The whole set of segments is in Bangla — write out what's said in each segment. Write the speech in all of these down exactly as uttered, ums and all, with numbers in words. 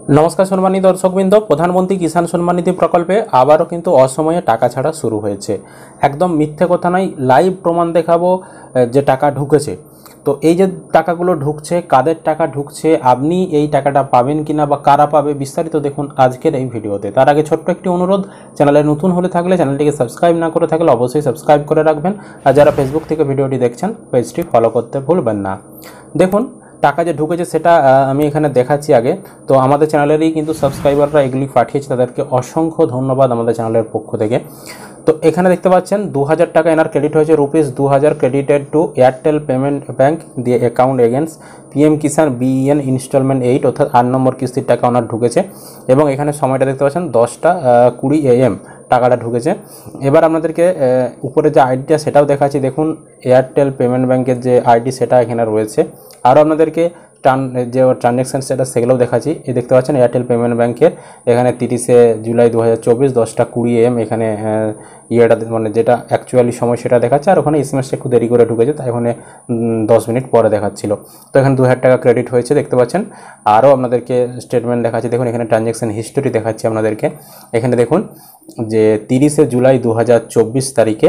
নমস্কার সম্মানিত দর্শকবৃন্দ, প্রধানমন্ত্রী কিষাণ সম্মান নিধি প্রকল্পে আবারও কিন্তু অসময়ে টাকা ছাড়া শুরু হয়েছে। একদম মিথ্যে কথা নয়, লাইভ প্রমাণ দেখাবো যে টাকা ঢুকেছে। তো এই যে টাকাগুলো ঢুকছে, কাদের টাকা ঢুকছে, আপনি এই টাকাটা পাবেন কিনা বা কারা পাবে, বিস্তারিত দেখুন আজকের এই ভিডিওতে। তার আগে ছোট্ট একটি অনুরোধ, চ্যানেলে নতুন হলে থাকলে চ্যানেলটিকে সাবস্ক্রাইব না করে থাকলে অবশ্যই সাবস্ক্রাইব করে রাখবেন, আর যারা ফেসবুক থেকে ভিডিওটি দেখছেন পেজটি ফলো করতে ভুলবেন না। দেখুন টাকা যে ঢুকেছে সেটা আমি এখানে দেখাচ্ছি আগে। তো আমাদের চ্যানেলেরই কিন্তু সাবস্ক্রাইবাররা এগুলি পাঠিয়েছে, তাদেরকে অসংখ্য ধন্যবাদ আমাদের চ্যানেলের পক্ষ থেকে। তো এখানে দেখতে পাচ্ছেন দু হাজার টাকা এনার ক্রেডিট হয়েছে, রুপিস দু হাজার credited to Airtel payment bank দিয়ে account against PM Kisan BEN instalment eight, অর্থাৎ আট নম্বর কিস্তির টাকা ওনার ঢুকেছে। এবং এখানে সময়টা দেখতে পাচ্ছেন দশটা কুড়ি এএম টাকাটা ঢুকেছে। এবার আপনাদেরকে উপরে যে আইডিটা সেটাও দেখাচ্ছি, দেখুন এয়ারটেল পেমেন্ট ব্যাঙ্কের যে আইডি সেটা এখানে রয়েছে। আরও আপনাদেরকে ট্রান যে ট্রানজ্যাকশান সেটা সেগুলোও দেখাচ্ছি। এই দেখতে পাচ্ছেন এয়ারটেল পেমেন্ট ব্যাঙ্কের এখানে তিরিশে জুলাই দু হাজার চব্বিশ দশটা কুড়ি এম এখানে ইয়েটা মানে যেটা অ্যাকচুয়ালি সময় সেটা দেখাচ্ছে, আর ওখানে এসএমএসটা একটু দেরি করে ঢুকেছে, তাই ওখানে দশ মিনিট পরে দেখাচ্ছিল। তো এখানে দু হাজার টাকা ক্রেডিট হয়েছে দেখতে পাচ্ছেন। আরও আপনাদেরকে স্টেটমেন্ট দেখাচ্ছি, দেখুন এখানে ট্রানজ্যাকশান হিস্টোরি দেখাচ্ছি আপনাদেরকে। এখানে দেখুন যে তিরিশে জুলাই দু হাজার চব্বিশ তারিখে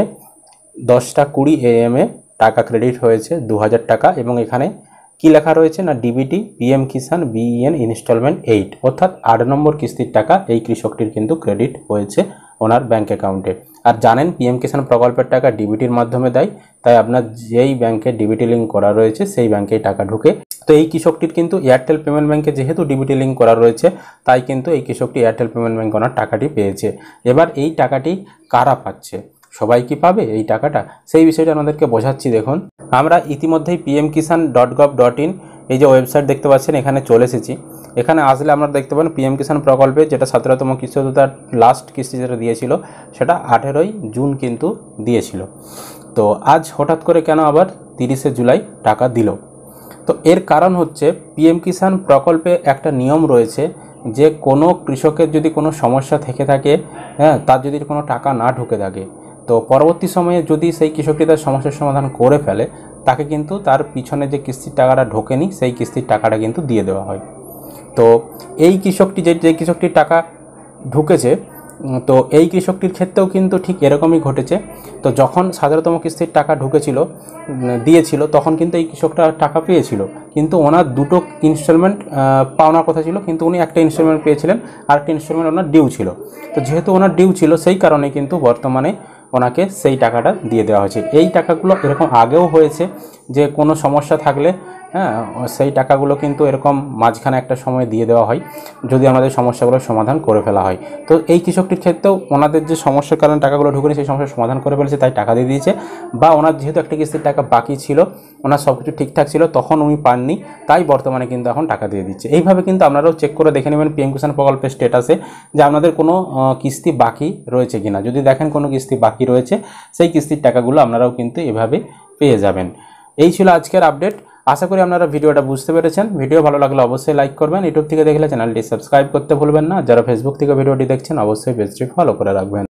দশটা কুড়ি এএম এ টাকা ক্রেডিট হয়েছে দু হাজার টাকা। এবং এখানে কি লেখা রয়েছে না, DBT PM Kisan BEN instalment eight, অর্থাৎ আট নম্বর কিস্তির টাকা এই কৃষকটির কিন্তু ক্রেডিট হয়েছে ওনার ব্যাঙ্ক অ্যাকাউন্টে। আর জানেন পিএম কিষাণ প্রকল্পের টাকা ডিবিটির মাধ্যমে দেয়, তাই আপনার যেই ব্যাঙ্কে ডিবিটি লিঙ্ক করা রয়েছে সেই ব্যাঙ্কেই টাকা ঢুকে। তো এই কৃষকটির কিন্তু এয়ারটেল পেমেন্ট ব্যাঙ্কে যেহেতু ডিবিটি লিঙ্ক করা রয়েছে, তাই কিন্তু এই কৃষকটি এয়ারটেল পেমেন্ট ব্যাঙ্ক ওনার টাকাটি পেয়েছে। এবার এই টাকাটি কারা পাচ্ছে, সবাই কি পাবে এই টাকাটা, সেই বিষয়টা আমাদেরকে বোঝাচ্ছি। দেখুন আমরা ইতিমধ্যেই PM Kisan dot gov dot in এই যে ওয়েবসাইট দেখতে পাচ্ছেন, এখানে চলে এসেছি। এখানে আসলে আমরা দেখতে পাবেন পিএম কিষাণ প্রকল্পে যেটা সতেরোতম কিস্তি, তার লাস্ট কিস্তি যেটা দিয়েছিল সেটা আঠেরোই জুন কিন্তু দিয়েছিল। তো আজ হঠাৎ করে কেন আবার তিরিশে জুলাই টাকা দিল? তো এর কারণ হচ্ছে পিএম কিষাণ প্রকল্পে একটা নিয়ম রয়েছে যে কোনো কৃষকের যদি কোনো সমস্যা থেকে থাকে, হ্যাঁ, তার যদি কোনো টাকা না ঢুকে থাকে, তো পরবর্তী সময়ে যদি সেই কৃষকটি তার সমস্যার সমাধান করে ফেলে, তাকে কিন্তু তার পিছনে যে কিস্তির টাকাটা ঢোকেনি সেই কিস্তির টাকাটা কিন্তু দিয়ে দেওয়া হয়। তো এই কৃষকটি যে যে কৃষকটির টাকা ঢুকেছে, তো এই কৃষকটির ক্ষেত্রেও কিন্তু ঠিক এরকমই ঘটেছে। তো যখন সতেরোতম কিস্তির টাকা ঢুকেছিল দিয়েছিল, তখন কিন্তু এই কৃষকটা টাকা পেয়েছিল, কিন্তু ওনার দুটো ইনস্টলমেন্ট পাওনার কথা ছিল, কিন্তু উনি একটা ইনস্টলমেন্ট পেয়েছিলেন, আর একটা ইনস্টলমেন্ট ওনার ডিউ ছিল। তো যেহেতু ওনার ডিউ ছিল, সেই কারণে কিন্তু বর্তমানে ওনাকে সেই টাকাটা দিয়ে দেওয়া হয়েছে। এই টাকাগুলো এরকম আগেও হয়েছে যে কোনো সমস্যা থাকলে, হ্যাঁ, সেই টাকাগুলো কিন্তু এরকম মাঝখানে একটা সময় দিয়ে দেওয়া হয় যদি আমাদের সমস্যাগুলোর সমাধান করে ফেলা হয়। তো এই কৃষকটির ক্ষেত্রেও ওনাদের যে সমস্যার কারণে টাকাগুলো ঢুকেনি সেই সমস্যার সমাধান করে ফেলেছে, তাই টাকা দিয়ে দিয়েছে। বা ওনার যেহেতু একটা কিস্তির টাকা বাকি ছিল, ওনার সব কিছু ঠিকঠাক ছিল, তখন উনি পাননি, তাই বর্তমানে কিন্তু এখন টাকা দিয়ে দিচ্ছে। এইভাবে কিন্তু আপনারাও চেক করে দেখে নেবেন পিএম কিষাণ প্রকল্পের স্ট্যাটাসে যে আপনাদের কোনো কিস্তি বাকি রয়েছে কিনা। যদি দেখেন কোনো কিস্তি বাকি রয়েছে, সেই কিস্তির টাকাগুলো আপনারাও কিন্তু এভাবে পেয়ে যাবেন। এই ছিল আজকের আপডেট। আশা করি আপনারা ভিডিওটা বুঝতে পেরেছেন। ভিডিও ভালো লাগলে অবশ্যই লাইক করবেন, ইউটিউব থেকে দেখলে চ্যানেলটি সাবস্ক্রাইব করতে ভুলবেন না, যারা ফেসবুক থেকে ভিডিওটি দেখছেন অবশ্যই পেজটি ফলো করে রাখবেন।